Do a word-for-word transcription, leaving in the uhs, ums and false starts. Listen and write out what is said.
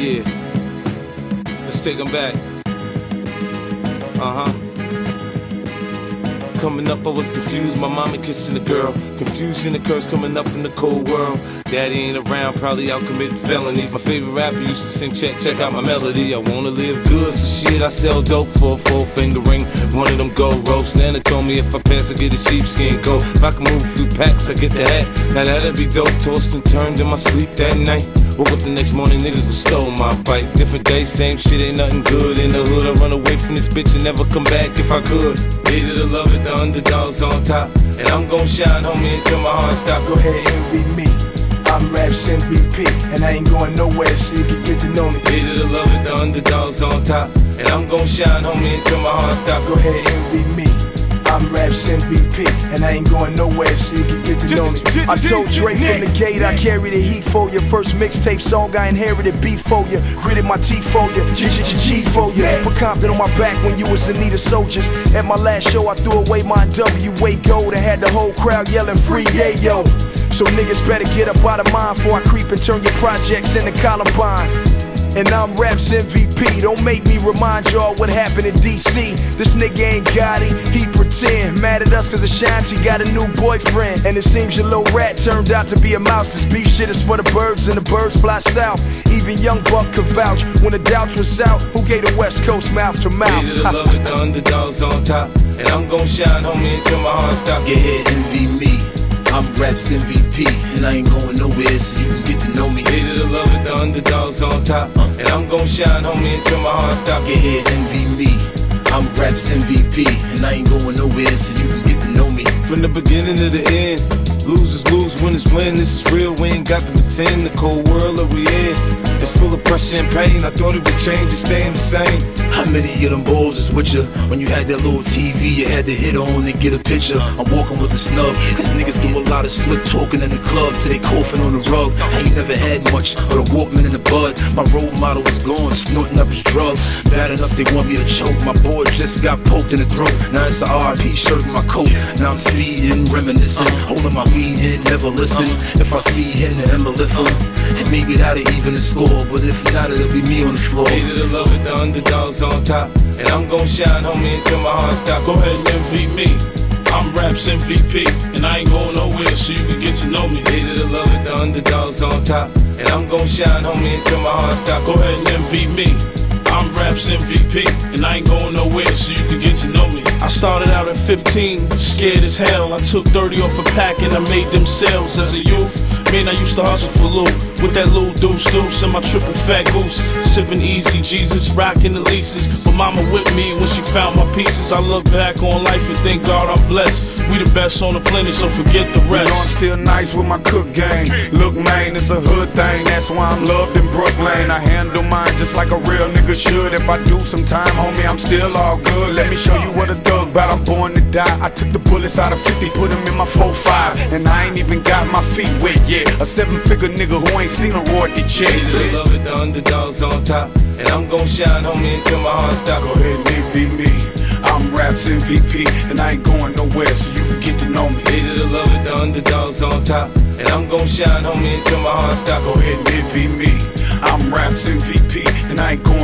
Yeah, let's take them back. Uh-huh. Coming up, I was confused, my mommy kissing a girl. Confusion occurs coming up in the cold world. Daddy ain't around, probably out committing felonies. My favorite rapper used to sing, check, check out my melody. I wanna live good, so shit, I sell dope for a four finger ring. One of them gold ropes. Nana told me if I pass, I get a sheepskin coat. If I can move a few packs, I get the hat. Now that'd be dope. Tossed and turned in my sleep that night. Woke up the next morning, niggas have stole my bike. Different day, same shit, ain't nothing good in the hood. I run away from this bitch and never come back if I could. Hate it or love it, the underdog's on top. And I'm gon' shine, homie, until my heart stop. Go ahead, envy me. I'm Raps M V P, and I ain't going nowhere, so you can get to know me. Hate it or love it, the underdog's on top. And I'm gon' shine, homie, until my heart stop. Go ahead, envy me. I'm Raps M V P, and I ain't going nowhere, so you can get to know me. I told Dre from the gate, I carry the heat for you. First mixtape song, I inherited beef for you. Gritted my teeth for you, G G G for you. Put Compton on my back when you was in need of soldiers. At my last show, I threw away my W A gold. I had the whole crowd yelling free yayo. So niggas better get up out of mine before I creep and turn your projects into Columbine. And I'm Raps M V P, don't make me remind y'all what happened in D C. This nigga ain't got it, he pretend. Mad at us cause Ashanti got a new boyfriend. And it seems your little rat turned out to be a mouse. This beef shit is for the birds and the birds fly south. Even Young Buck could vouch when the doubts was out. Who gave the West Coast mouth to mouth? Hate it or love it, the underdog's on top. And I'm gon' shine, homie, until my heart stop. Get ahead, envy me. I'm Raps M V P, and I ain't going nowhere, so you can get to know me. Hate it or love it, the underdog's on top. uh, And I'm gon' shine, homie, until my heart stop. Get ahead, envy me. I'm Raps M V P, and I ain't going nowhere, so you can get to know me. From the beginning to the end, losers lose, winners win. This is real, we ain't got to pretend. The cold world that we in, it's full of pressure and pain. I thought it would change, it's staying the same. How many of them balls is with you? When you had that little T V, you had to hit on and get a picture. I'm walking with a snub, cause niggas do a lot of slick talking in the club till they coughing on the rug. I ain't never had much of a Walkman in the bud. My role model was gone, snorting up his drug. Bad enough they want me to choke. My boy just got poked in the throat. Now it's a R I P shirt in my coat. Now I'm speeding, reminiscing, holding my weed in, never listen. If I see him, then I'ma lift him. And maybe that'll even the score, but if not, it'll be me on the floor. Hate it or love it, the underdog's on top. And I'm gon' shine, homie, until my heart stop. Go ahead and envy me. I'm Raps M V P, and I ain't going nowhere, so you can get to know me. Hate it or love it, the underdog's on top. And I'm gon' shine, homie, until my heart stop. Go ahead and envy me. I'm Raps M V P, and I ain't going nowhere, so you can get to know me. I started out at fifteen, scared as hell. I took thirty off a pack and I made them sales. As a youth, man, I used to hustle for loot with that little deuce deuce and my triple fat goose. Sipping easy, Jesus, rocking the leases. But mama whipped me when she found my pieces. I look back on life and thank God I'm blessed. We the best on the planet, so forget the rest. You know I'm still nice with my cook game. Look, man, it's a hood thing. That's why I'm loved in Brooklyn. I handle mine just like a real nigga should. If I do some time, homie, I'm still all good. Let me show you what a thug bout. I'm born to die. I took the bullets out of fifty, put them in my four five, and I ain't even got my feet wet yet. A seven-figure nigga who ain't seen a royalty check. Hate it or love it, the underdog's on top. And I'm gon' shine, homie, until my heart stop. Go ahead and envy me. I'm Raps M V P, and I ain't going nowhere, so you can get to know me. Hate it or love it, the underdog's on top. And I'm gon' shine, homie, until my heart stop. Go ahead and envy me. I'm Raps M V P, and I ain't going